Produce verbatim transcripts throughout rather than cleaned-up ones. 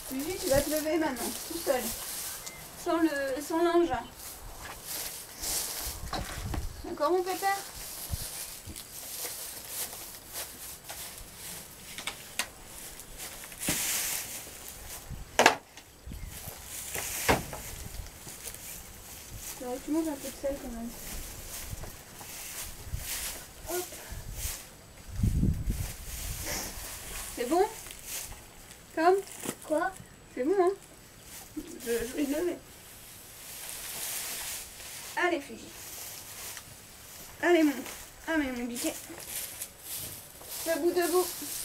Fuji, tu vas te lever maintenant, tout seul. Sans le sans l'engin. D'accord mon pépère? Alors, tu manges un peu de sel quand même. Hop. C'est bon? Comme? Quoi? C'est bon, hein? Je, je vais le lever. Allez, Fuji. Allez, mon. Ah, mais mon biquet. Debout, debout.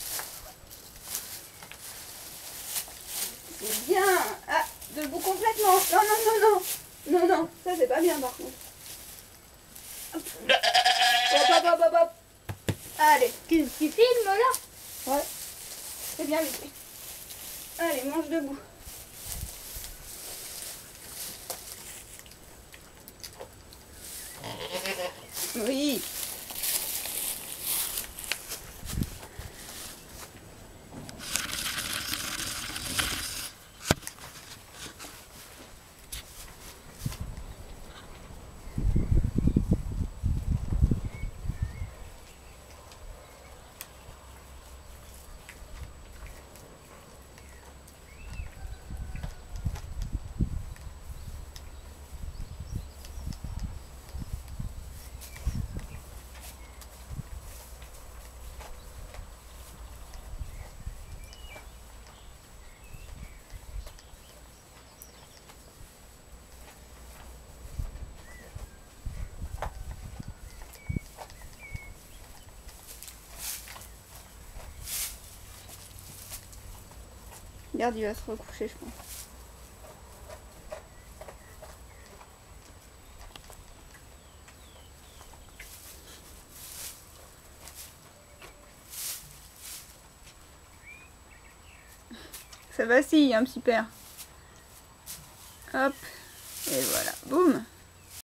C'est bien. Ah, debout complètement. Non, non, non, non. Non, non, ça c'est pas bien par contre. Hop, hop, hop, hop, hop. Allez. Tu, tu filmes là? Ouais. C'est bien, Mickey. Allez, mange debout. Oui. Regarde, il va se recoucher, je pense. Ça vacille un petit père. Hop. Et voilà. Boum.